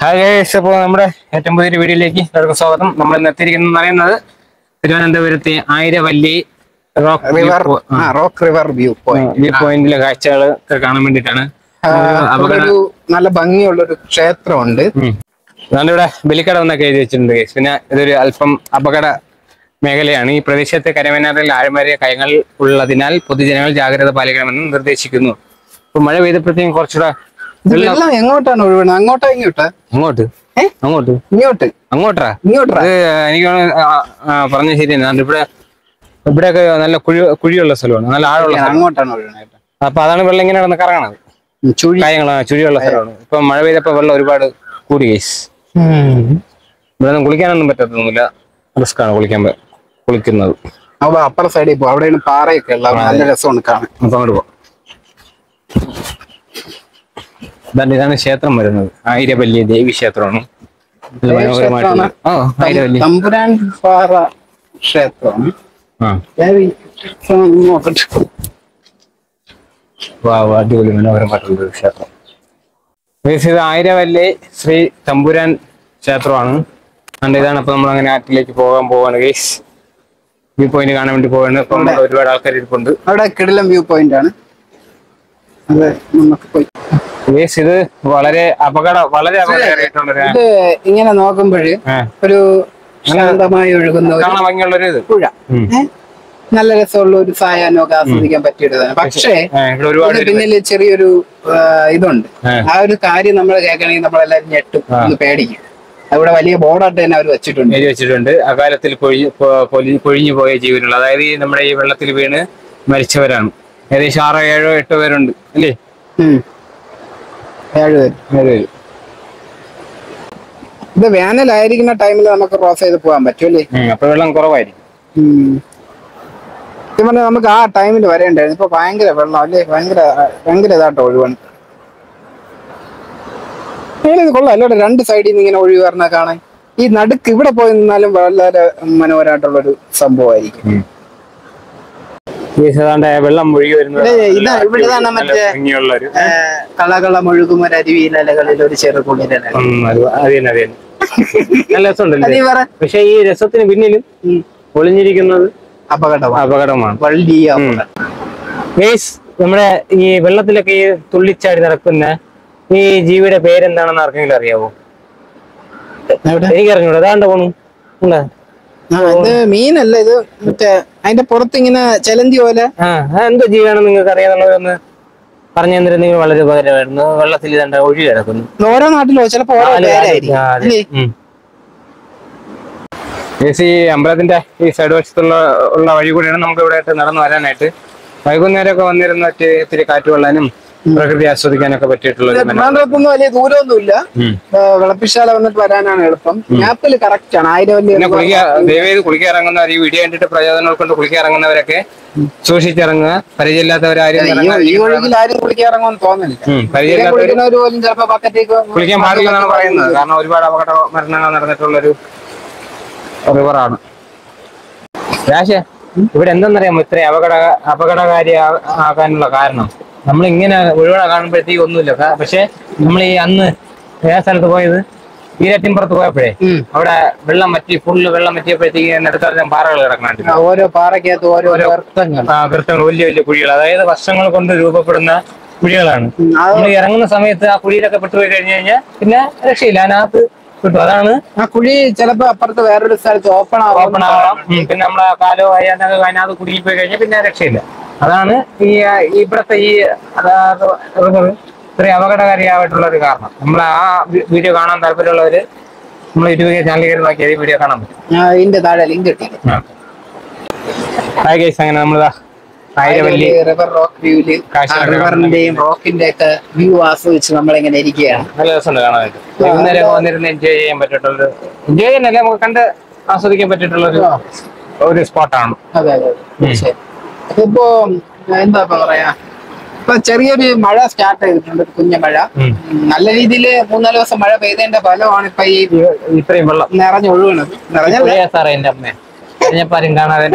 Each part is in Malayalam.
ഹായ് ഗൈസ്, അപ്പോൾ നമ്മുടെ ഏറ്റവും പുതിയൊരു വീഡിയോയിലേക്ക് എല്ലാവർക്കും സ്വാഗതം. നമ്മൾ ഇന്ന് എത്തിയിരിക്കുന്നത് പറയുന്നത് തിരുവനന്തപുരത്തെ ആയിരവല്ലി റോക്ക് റിവർ വ്യൂ പോയിന്റിലെ കാഴ്ചകൾ കാണാൻ വേണ്ടിയിട്ടാണ്. നല്ല ഭംഗിയുള്ള ഒരു ക്ഷേത്രമുണ്ട്. ഇവിടെ ബലിക്കട എന്നൊക്കെ എഴുതി വെച്ചിട്ടുണ്ട് ഗൈസ്. പിന്നെ ഇതൊരു അല്പം അപകട മേഖലയാണ്. ഈ പ്രദേശത്തെ കരവനാറിൽ ആഴമേറിയ കയങ്ങൾ ഉള്ളതിനാൽ പൊതുജനങ്ങൾ ജാഗ്രത പാലിക്കണമെന്ന് നിർദ്ദേശിക്കുന്നു. ഇപ്പൊ മഴ പെയ്തപ്പോഴത്തേക്കും കുറച്ചുകൂടെ വെള്ളം എങ്ങോട്ടാണ് ഒഴുകുന്നത്? അങ്ങോട്ടാ ഇങ്ങോട്ടാ? അങ്ങോട്ട് അങ്ങോട്ട് ഇങ്ങോട്ട് അങ്ങോട്ടാ എനിക്ക് പറഞ്ഞ ശരിയാണ്. ഇവിടെയൊക്കെ നല്ല കുഴിയുള്ള സ്ഥലമാണ്, നല്ല ആഴമുള്ള അങ്ങോട്ടാണ് ഒഴുകുന്നത്. അപ്പൊ അതാണ് വെള്ളം ഇങ്ങനെ നടന്ന് കറങ്ങണത്. ചുഴിയുള്ള സ്ഥലമാണ്. ഇപ്പൊ മഴ പെയ്തപ്പോ വെള്ളം ഒരുപാട് കൂടി ഗൈസ്. ഇവിടെ ഒന്നും കുളിക്കാനൊന്നും പറ്റത്തൊന്നുമില്ല, റിസ്ക് ആണ് കുളിക്കുന്നത്. അപ്പുറ സൈഡിൽ പോകും, അവിടെയാണ് പാറയൊക്കെ ഉള്ള നല്ല രസമാണ് കാണാൻ. അപ്പൊ അങ്ങോട്ട് പോവാം. ഇതാണ് ക്ഷേത്രം വരുന്നത്. ആയിരവല്ലി ദേവി ക്ഷേത്രമാണ്. തമ്പുരാൻ പാറ ക്ഷേത്രമാണ്. അടിപൊളി മനോഹരമായിട്ടുള്ള ക്ഷേത്രം. ഇത് ആയിരവല്ലി ശ്രീ തമ്പുരാൻ ക്ഷേത്രമാണ്. അതുകൊണ്ട് ഇതാണ് ഇപ്പൊ നമ്മൾ അങ്ങനെ ആറ്റിലേക്ക് പോവാണ് ഗൈസ്. വ്യൂ പോയിന്റ് കാണാൻ വേണ്ടി പോവാണ്. ഇപ്പൊ ഒരുപാട് ആൾക്കാർ ഇരിപ്പുണ്ട്. അവിടെ കിടിലം വ്യൂ പോയിന്റ് ആണ്. ഇത് വളരെ അപകടമായിട്ടുള്ള ഇത് ഇങ്ങനെ നോക്കുമ്പോഴ് ഒരു ശാന്തമായി ഒഴുകുന്ന ഭംഗിയുള്ളൊരു പുഴ, നല്ല രസമുള്ള ഒരു സായാഹ്നമൊക്കെ ആസ്വദിക്കാൻ പറ്റിയതാണ്. പക്ഷേ പിന്നില് ചെറിയൊരു ഇതുണ്ട്. ആ ഒരു കാര്യം നമ്മൾ കേൾക്കണമെങ്കിൽ നമ്മളെല്ലാരും ഞെട്ടും, ഒന്ന് പേടിക്കും. അവിടെ വലിയ ബോർഡായിട്ട് തന്നെ അവർ വെച്ചിട്ടുണ്ട്. അകാലത്തിൽ പൊഴിഞ്ഞു പോയ ജീവനുകൾ, അതായത് നമ്മുടെ ഈ വെള്ളത്തിൽ വീണ് മരിച്ചവരാണ്. ഏകദേശം 6, 7, 8 പേരുണ്ട് അല്ലേ? 7 പേര്. ഇത് വേനലായിരിക്കുന്ന ടൈമിൽ നമുക്ക് ക്രോസ് ചെയ്ത് പോകാൻ പറ്റൂല്ലേ? അപ്പൊ വെള്ളം കുറവായിരിക്കും. നമുക്ക് ആ ടൈമിൽ വരേണ്ടായിരുന്നു. ഇപ്പൊ ഭയങ്കര വെള്ളം അല്ലേ? ഭയങ്കര ഇതാട്ടോ ഒഴിവാണ്. ഇത് കൊള്ളാം അല്ലോടെ, 2 സൈഡിൽ നിന്ന് ഇങ്ങനെ ഒഴിവ് പറഞ്ഞാൽ കാണാൻ. ഈ നടുക്ക് ഇവിടെ പോയി നിന്നാലും വളരെ മനോഹരമായിട്ടുള്ളൊരു സംഭവമായിരിക്കും. വെള്ളം ഒഴുകി വരുന്നത് ഇവിടെതാണ് മറ്റേ കളകളം ഒഴുകും ഒരു അരുവിയിലകളിൽ ഒരു ചെറുകുളിര. നല്ല രസമുണ്ടല്ലേ? പക്ഷെ ഈ രസത്തിന് പിന്നിലും ഒളിഞ്ഞിരിക്കുന്നത് അപകടമാണ്. നമ്മുടെ ഈ വെള്ളത്തിലൊക്കെ ഈ തുള്ളിച്ചാടി നടക്കുന്ന ഈ ജീവിയുടെ പേരെന്താണെന്ന് ആർക്കെങ്കിലും അറിയാവോ? എനിക്കറിഞ്ഞൂടാ. അതാണ്ട് പോണു. ഇത് മീനല്ല, ഇത് മറ്റേ അതിന്റെ പുറത്ത് ഇങ്ങനെ ചലന്തി പോലെ എന്തോ ജീവിയാണെന്ന് നിങ്ങൾക്ക് അറിയാന്നുള്ളതൊന്ന് പറഞ്ഞു തന്നിരുന്നെങ്കിൽ വളരെ ഉപകാരമായിരുന്നു. വെള്ളത്തിൽ ഇതാണ്ട് ഒഴുകി കിടക്കുന്നു. ഓരോ നാട്ടിലോ ചിലപ്പോ ഈ അമ്പലത്തിന്റെ ഈ സൈഡ് വശത്തുള്ള വഴി കൂടിയാണ് നമുക്ക് ഇവിടെ നടന്നു വരാനായിട്ട്. വൈകുന്നേരമൊക്കെ വന്നിരുന്ന ഇത്തിരി കാറ്റ് കൊള്ളാനും പ്രകൃതി ആസ്വദിക്കാനൊക്കെ പറ്റിയിട്ടുള്ള വലിയ ദൂരമൊന്നുമില്ല. വിളപ്പിശാല വന്നിട്ട് വരാനാണ് എളുപ്പം. മാപ്പില് കറക്റ്റ് ആണ്. ദയവേത് കുളിക്കിറങ്ങുന്നവർ, ഈ വീഡിയോ കണ്ടിട്ട് പ്രചോദനം ഉൾക്കൊണ്ട് കുളിക്കിറങ്ങുന്നവരൊക്കെ സൂക്ഷിച്ചിറങ്ങുക. പരിചയമില്ലാത്തവരാരും ഈ ഒഴുകിൽ ആരും കുളിക്കിറങ്ങുമെന്ന് തോന്നുന്നില്ല. പരിചയമില്ലാത്തവർ പോലും ചിലപ്പോൾ ബക്കറ്റേക്ക് കുളിക്കാൻ പാടില്ല എന്നാണ് പറയുന്നത്. കാരണം ഒരുപാട് അപകട മരണങ്ങൾ നടന്നിട്ടുള്ളൊരു റിവറാണ്. രാശേ, ഇവിടെ എന്തെന്നറിയാമോ ഇത്ര അപകടകാരി ആകാനുള്ള കാരണം? നമ്മൾ ഇങ്ങനെ ഒഴിവഴ കാണുമ്പോഴത്തേക്ക് ഒന്നുമില്ല. പക്ഷെ നമ്മൾ ഈ അന്ന് ഏത് സ്ഥലത്ത് പോയത്, ഈരറ്റിൻപുറത്ത് പോയപ്പോഴേ അവിടെ ഫുള്ള് വെള്ളം വറ്റിയപ്പോഴത്തേക്ക് അടുത്തറിയാൻ പാറകൾ കിടക്കണുണ്ട്. ഓരോ പാറയ്ക്കകത്ത് ഓരോ ഗർത്തങ്ങൾ, വലിയ കുഴികൾ, അതായത് വർഷങ്ങൾ കൊണ്ട് രൂപപ്പെടുന്ന കുഴികളാണ്. നമ്മൾ ഇറങ്ങുന്ന സമയത്ത് ആ കുഴിയിലൊക്കെ പെട്ടുപോയി കഴിഞ്ഞു കഴിഞ്ഞാൽ പിന്നെ രക്ഷയില്ല, അതിനകത്ത് കിട്ടും. അതാണ് ആ കുഴി ചിലപ്പോ അപ്പുറത്ത് വേറൊരു സ്ഥലത്ത് ഓപ്പൺ ആവാം. പിന്നെ നമ്മളെ കാലോ അതിനകത്ത് കുടുങ്ങി പോയി കഴിഞ്ഞാൽ പിന്നെ രക്ഷയില്ല. അതാണ് ഇവിടത്തെ ഈ റിവർ ഇത്രയും അപകടകാരിയായിട്ടുള്ള ഒരു കാരണം. നമ്മൾ ആ വീഡിയോ കാണാൻ താല്പര്യമുള്ളവര് നമ്മൾ യൂട്യൂബ് ചാനൽ കയറി നോക്കിയാൽ ഈ വീഡിയോ കാണാൻ പറ്റും. ഇതിന്റെ താഴെ ലിങ്ക് കിട്ടി. അങ്ങനെ നമ്മള് ആയിരവല്ലി റിവർ റോക്ക് വ്യൂല് റിവറിന്റെയും റോക്കിന്റെ ഒക്കെ വ്യൂ ആസ്വദിച്ച് നമ്മളിങ്ങനെ ഇരിക്കുകയാണ്. നല്ല രസമുണ്ട് കാണാനായിട്ട്. വൈകുന്നേരം വന്നിരുന്ന് എൻജോയ് ചെയ്യാൻ പറ്റിയിട്ടുള്ള, എൻജോയ് ചെയ്യാനല്ലേ നമുക്ക് കണ്ട് ആസ്വദിക്കാൻ പറ്റിയിട്ടുള്ള ഒരു സ്പോട്ടാണ്. അതെ അതെ. ഇപ്പോ എന്താ പറയാ, ഇപ്പൊ ചെറിയൊരു മഴ സ്റ്റാർട്ട് ചെയ്തിട്ടുണ്ട്, കുഞ്ഞ മഴ. നല്ല രീതിയിൽ 3-4 ദിവസം മഴ പെയ്തതിന്റെ ഫലമാണ് ഇപ്പൊ ഈ ഇത്രയും വെള്ളം നിറഞ്ഞൊഴുകണത്. സാറേ എന്റെ അമ്മ പറഞ്ഞപ്പാരും കാണാതെ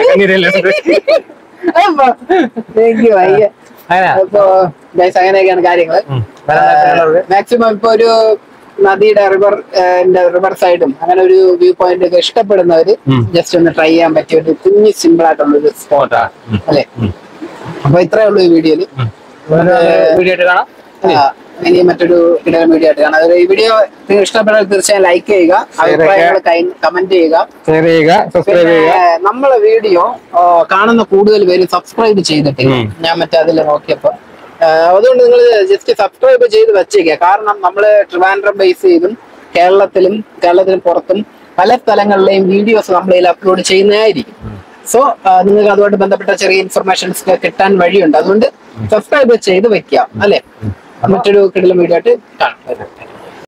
അങ്ങനെയൊക്കെയാണ് കാര്യങ്ങള്. മാക്സിമം ഇപ്പൊ ഒരു നദിയുടെ റിവർ സൈഡും അങ്ങനെ ഒരു വ്യൂ പോയിന്റ് ഒക്കെ ഇഷ്ടപ്പെടുന്നവര് ജസ്റ്റ് ഒന്ന് ട്രൈ ചെയ്യാൻ പറ്റിയ ഒരു കുഞ്ഞ് സിമ്പിൾ ആയിട്ടുള്ള ഒരു സ്പോട്ടാ അല്ലെ. അപ്പൊ ഇത്രേ ഉള്ളൂ ഈ വീഡിയോയില്. വീഡിയോ ആയിട്ട് കാണാം. ഇനി മറ്റൊരു വീഡിയോ ആയിട്ട് കാണാം. ഈ വീഡിയോ നിങ്ങൾ ഇഷ്ടപ്പെട്ടാൽ തീർച്ചയായും ലൈക്ക് ചെയ്യുക, അഭിപ്രായങ്ങൾ കമന്റ് ചെയ്യുക, ഷെയർ ചെയ്യുക, സബ്സ്ക്രൈബ് ചെയ്യുക. നമ്മളെ വീഡിയോ കാണുന്ന കൂടുതൽ പേര് സബ്സ്ക്രൈബ് ചെയ്തിട്ടില്ല. ഞാൻ മറ്റേ അതിൽ നോക്കിയപ്പോ അതുകൊണ്ട് നിങ്ങൾ ജസ്റ്റ് സബ്സ്ക്രൈബ് ചെയ്ത് വെച്ചേക്കുക. കാരണം നമ്മള് ട്രിവാൻഡ്രം ബേസ് ചെയ്തും കേരളത്തിലും പുറത്തും പല സ്ഥലങ്ങളിലെയും വീഡിയോസ് നമ്മളിൽ അപ്ലോഡ് ചെയ്യുന്നതായിരിക്കും. സോ നിങ്ങൾക്ക് അതുമായിട്ട് ബന്ധപ്പെട്ട ചെറിയ ഇൻഫർമേഷൻസ് കിട്ടാൻ വഴിയുണ്ട്. അതുകൊണ്ട് സബ്സ്ക്രൈബ് ചെയ്ത് വെക്കാം അല്ലെ. മറ്റൊരു കിടിലൻ വീഡിയോ ആയിട്ട് കാണാം.